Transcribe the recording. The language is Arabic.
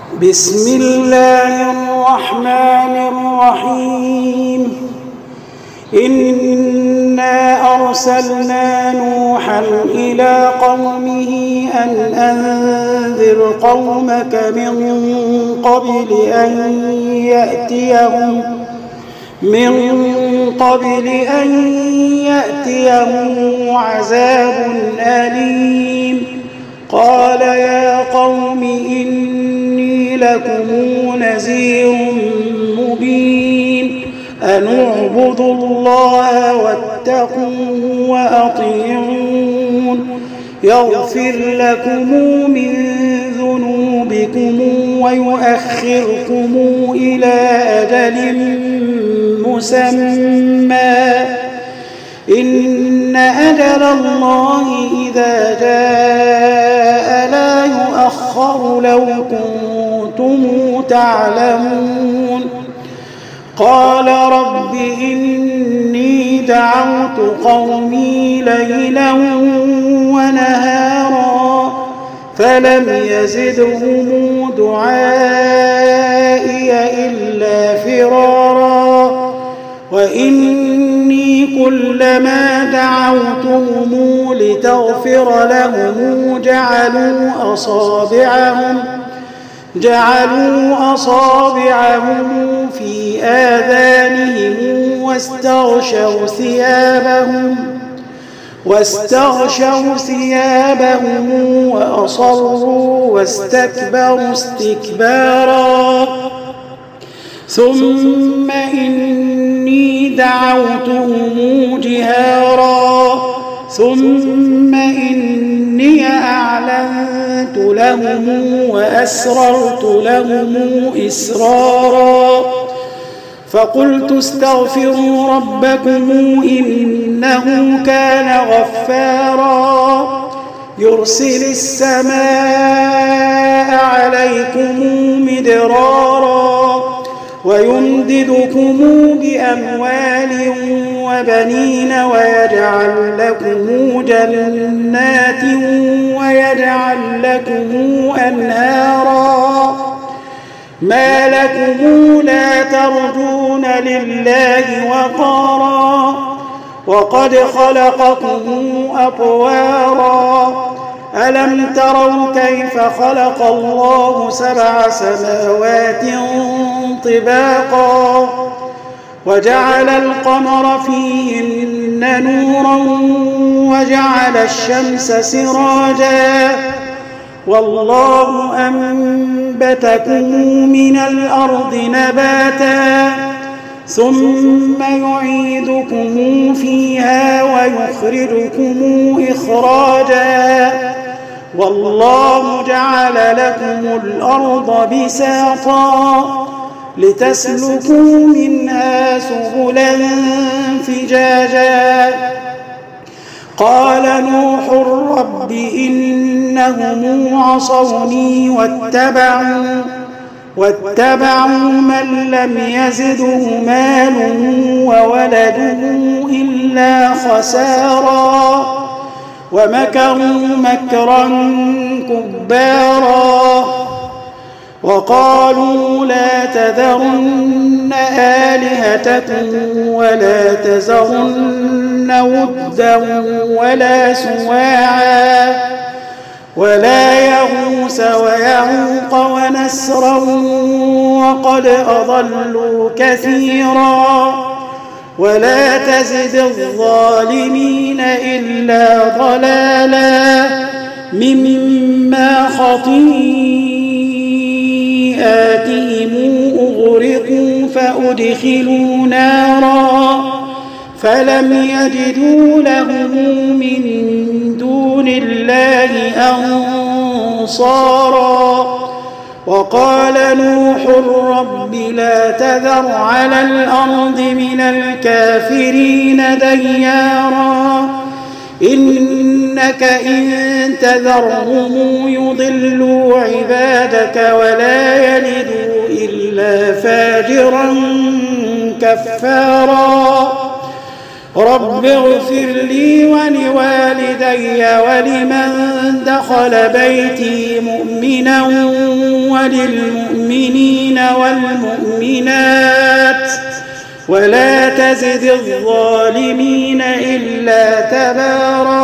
بسم الله الرحمن الرحيم. إنا أرسلنا نوحا إلى قومه أن أنذر قومك من قبل أن يأتيهم عذاب أليم. قال يا قوم إني لكم نذير مبين. أن اعبدوا الله واتقوه وأطيعون يغفر لكم من ذنوبكم ويؤخركم إلى أجل مسمى إن أجل الله إذا جاء لا يؤخر لو كنتم تعلمون. قال رب إني دعوت قومي ليلا ونهارا فلم يزدهم دعائي إلا فرارا وإني كلما دعوتهم لتغفر لهم جعلوا أصابعهم في آذانهم واستغشوا ثيابهم وأصروا واستكبروا استكبارا. ثم إني دعوتهم جهارا ثم إني أعلنت لهم وأسررت لهم إسرارا. فقلت استغفروا ربكم إنه كان غفارا يرسل السماء عليكم مدرارا ويمددكم بأموال وبنين ويجعل لكم جنات ويجعل لكم أنهارا. ما لكم لا ترجون لله وقارا وقد خلقكم أطوارا. ألم تروا كيف خلق الله 7 سماوات طباقا وجعل القمر فيهن نورا وجعل الشمس سراجا والله أنبتكم من الأرض نباتا ثم يعيدكم فيها ويخرجكم إخراجا والله جعل لكم الأرض بساطا لتسلكوا منها سبلا فجاجا. قال نوح رب إنهم عصوني واتبعوا من لم يزده ماله وولده إلا خسارا ومكروا مكرا كبارا. وقالوا لا تذرن آلهتكم ولا تذرن ودا ولا سواعا ولا يغوث ويعوق ونسرا وقد أضلوا كثيرا ولا تزد الظالمين إلا ضلالا مما خطيئاتهم أغرقوا فأدخلوا نارا فلم يجدوا لهم من دون الله أنصارا. وقال نوح رب لا تذر على الأرض من الكافرين ديارا إنك إن تذرهم يضلوا عبادك ولا يلدوا إلا فاجرا كفارا. رب اغفر لي ولوالدي ولمن دخل بيتي مؤمنا وللمؤمنين والمؤمنات ولا تزد الظالمين إلا تبارا